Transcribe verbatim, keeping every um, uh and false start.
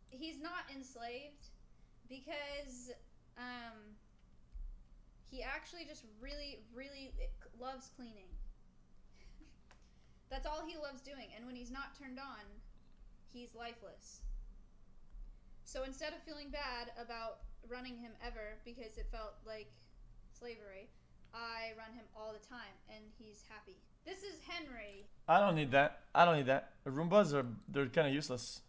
he's not enslaved because um, he actually just really, really loves cleaning. That's all he loves doing, and when he's not turned on, he's lifeless. So instead of feeling bad about running him ever because it felt like slavery, I run him all the time, and he's happy. This is Henry. I don't need that. I don't need that. Roombas are they're kind of useless.